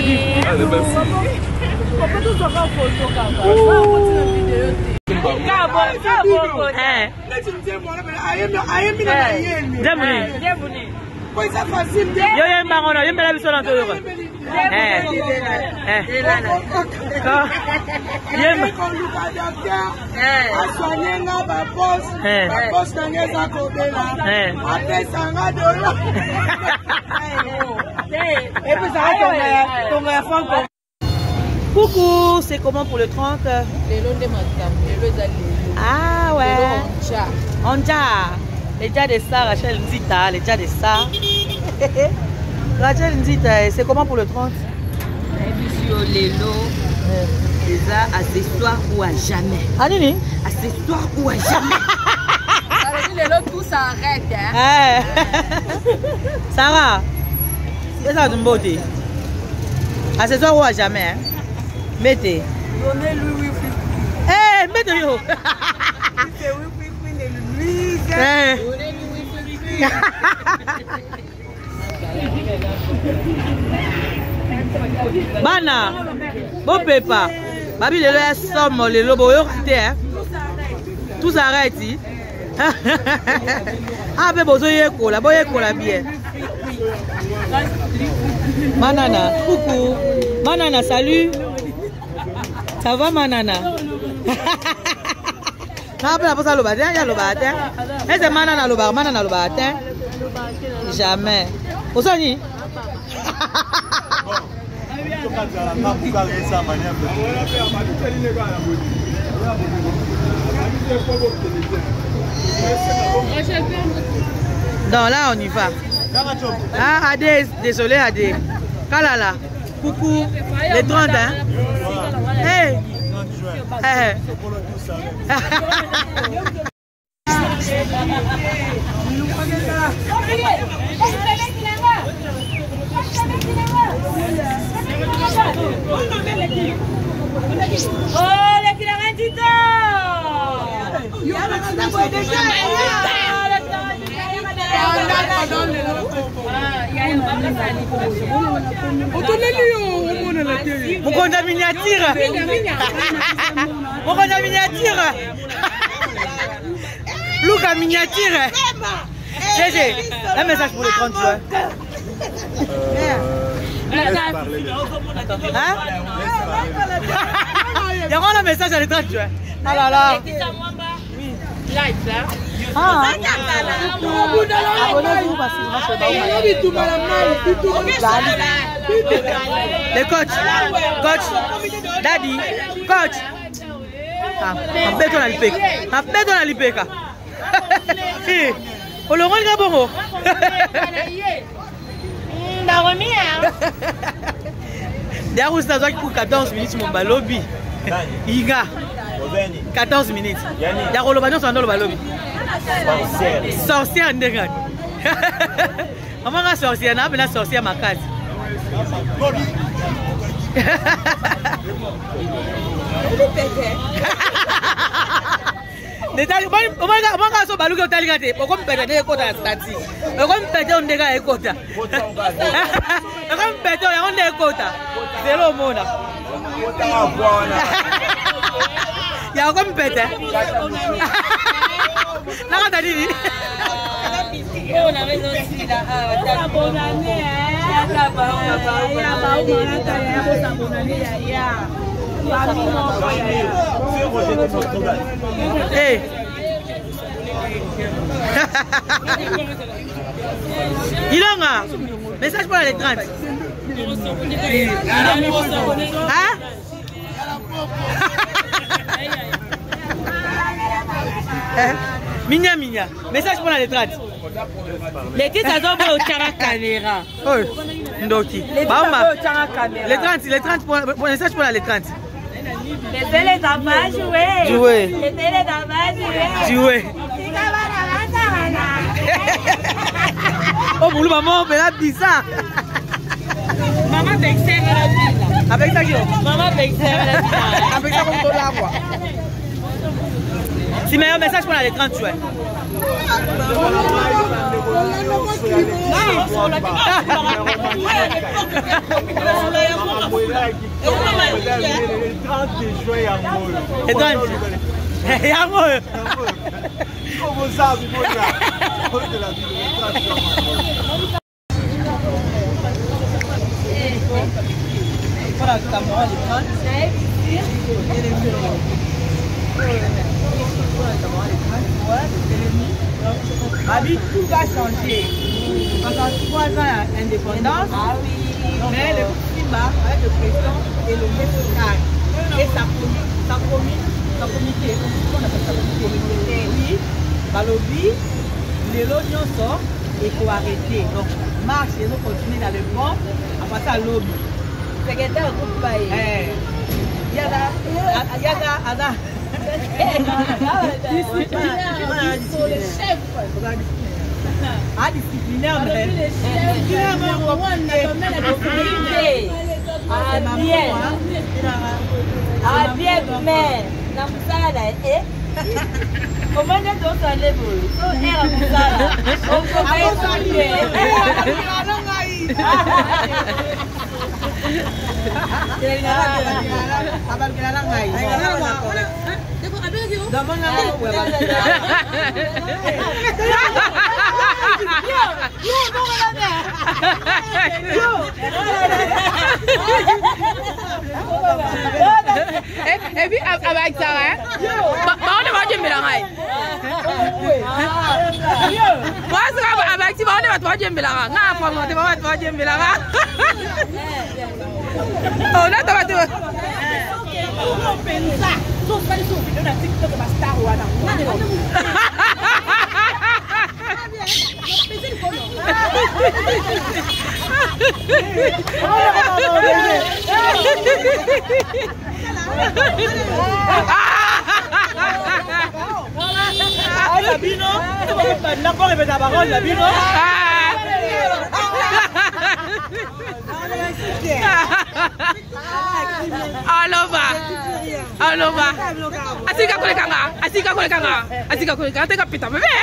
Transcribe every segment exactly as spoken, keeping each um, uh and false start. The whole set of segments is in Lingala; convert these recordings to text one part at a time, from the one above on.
Allez, merci. Coucou, c'est comment pour le trente? Ah ouais. Onja. Les gars de ça, Rachel Nzita, les gars de ça. Rachel Nzita, c'est comment pour le trente? Accessoire ou à jamais. Ah nini? Accessoire ou à jamais. Tout s'arrête. Hein? Sarah, c'est ça d'une beauté. Accessoire ou à jamais. Hein? Mettez. Donnez-lui oui, oui. Eh, mettez yo. C'est oui, oui, oui, lui. Eh. Donnez-lui oui, oui, oui. Bana, bon pépa. Babi le lait somme le lobo yo kité hein. Tout s'arrête ici. Ah be bozo yeko la boye ko la bien. Manana, coucou. Manana, salut. Ça va Manana? Non, pas pour ça le bâtin, il y a le bâtin. Et c'est Manana le bar, Manana le bâtin. Jamais. Au soni? Non, là on y va. Ah, Adé, désolé Adé. Kalala, coucou, les trente hein. Hey. Hey. Oh, les kilomètres du temps. Mon compte à miniature. Mon compte à miniature. Look à miniature. J'ai un message pour les trente joueurs. Hein? Il y a un message à les trente joueurs. Ah là là. Live là. Ah. Abonnez-vous parce que les coachs, coach, daddy, coach. Ah, un béton à l'ipeka. Un béton à l'ipeka. Oh, le roi est bon. D'ailleurs, vous savez pour quatorze minutes, mon balobi. Iga. quatorze minutes. D'ailleurs, le ballon, c'est dans le balobi. Sorcière ndengani. Maman a sorcière, na bena sorcière ma case. Détail, bon, on va on va so baluka utalikate. Poko mpete de kota ya stati. Poko mpete ondeka ya kota. Poko mpete ya onde kota. Zero mona. Kota wa bwana. Ya ko mpete. Naka tadini. On a raison aussi là. Ah, bonne année. Ya ba ba ya ba o mona ta ya bo sa bonne année ya ya. Hey. Ilonga, message pour les trente. Hein? Minya Minya, message pour les trente. Les titres sont au Tchara Caméra. Oh, Ndoki. Les trente, les trente pour message pour les trente. Laissez les enfants jouer. Jouer. Laissez les enfants jouer. Jouer. Oh, pour le maman, on fait la bizarre. Maman t'excelle la vie. Avec ça, qui Maman t'excelle la vie. avec ça, on peut la voir. Si meilleur message pour les trente jouets. Babi, tout va changer. Pendant trois ans d'indépendance, mais le climat avec le président et le méthodage et sa sa sa comité, comment on appelle ça, comité, oui, Balobi, les logions sortent et il faut arrêter. Donc, marche et nous continuer dans le vent, après ça, lobby. Secrétaire, groupe Baye. Il y a là, il y a là, Ada. Ah, disciplinaire, mais ah bien, mais na musala eh comment est donc ça les boules so era musala on peut pas oublier et puis avec ça on va dire mélange moi ça avec ça on va dire mélange na pas on va dire mélange oh là tu vas tu on pensa so ça les vidéos na TikTok ba star wana Labino, n'importe quelle parole, Labino. Alova, alova. Asika kule kanga, asika kule kanga, asika kule kanga. Teka pita bebe.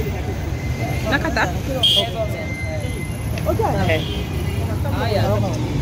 Nakata? Okay.